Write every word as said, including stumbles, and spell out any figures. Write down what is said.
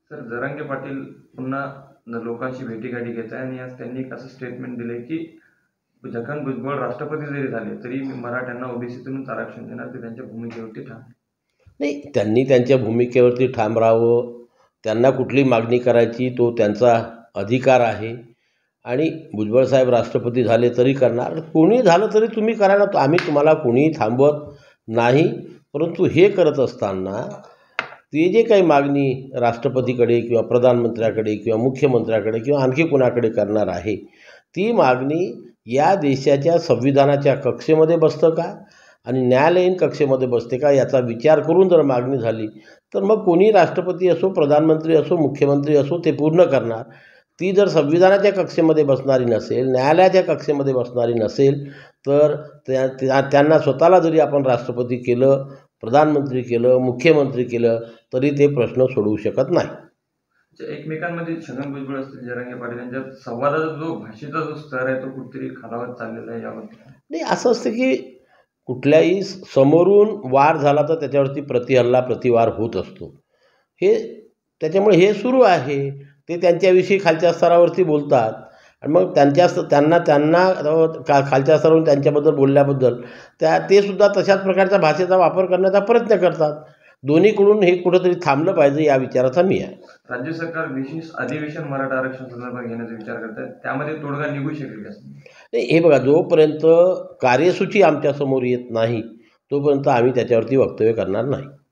Sir, Jarange Patil पुन्हा लोकांशी भेटीगाठी घेत आहे आणि आज त्यांनी एक असं स्टेटमेंट दिले की छगन भुजबळ राष्ट्रपती जरी झाले तरी मराठ्यांना ओबीसीतूनच आरक्षण देणार, ते त्यांच्या भूमिकेवरती ठाम आहे. नाही, त्यांनी त्यांच्या भूमिकेवरती ठाम राहावं. त्यांना कुठली मागणी करायची तो त्यांचा अधिकार आहे आणि भुजबळ साहेब राष्ट्रपती झाले तरी करणार, कोणी झालं तरी तुम्ही करा ना, आम्ही तुम्हाला कोणीही थांबवत नाही. परंतु हे करत असताना ते जे काही मागणी राष्ट्रपतीकडे किंवा प्रधानमंत्र्याकडे किंवा मुख्यमंत्र्याकडे किंवा आणखी कुणाकडे करणार आहे, ती मागणी या देशाच्या संविधानाच्या कक्षेमध्ये बसतं का आणि न्यायालयीन कक्षेमध्ये बसते का याचा विचार करून जर मागणी झाली तर मग कोणी राष्ट्रपती असो, प्रधानमंत्री असो, मुख्यमंत्री असो ते पूर्ण करणार. ती जर संविधानाच्या कक्षेमध्ये बसणारी नसेल, न्यायालयाच्या कक्षेमध्ये बसणारी नसेल तर त्या त्या त्यांना स्वतःला जरी आपण राष्ट्रपती केलं, प्रधानमंत्री केलं, मुख्यमंत्री केलं तरी ते प्रश्न सोडवू शकत नाही. एकमेकांमध्ये छगन भुजबळ असतील, जरांगे पाटील यांच्यात संवादाचा जो भाषेचा जो स्तर आहे तो कुठेतरी खालावत चाललेला आहे. यावर नाही, असं असतं की कुठल्याही समोरून वार झाला तर त्याच्यावरती प्रतिहल्ला प्रतिवार होत असतो. हे त्याच्यामुळे हे सुरू आहे. ते त्यांच्याविषयी खालच्या स्तरावरती बोलतात आणि मग त्यांच्या त्यांना त्यांना का खालच्या स्तरावरून त्यांच्याबद्दल बोलल्याबद्दल त्या ते सुद्धा तशाच प्रकारच्या भाषेचा वापर करण्याचा प्रयत्न करतात. दोन्हीकडून हे कुठंतरी थांबलं पाहिजे या विचाराचा मी आहे. राज्य सरकार विशेष अधिवेशन मराठा आरक्षण संदर्भात घेण्याचा विचार करत आहे, त्यामध्ये तोडगा निघू शकेल का? नाही, हे बघा, जोपर्यंत कार्यसूची आमच्यासमोर येत नाही तोपर्यंत आम्ही त्याच्यावरती वक्तव्य करणार नाही.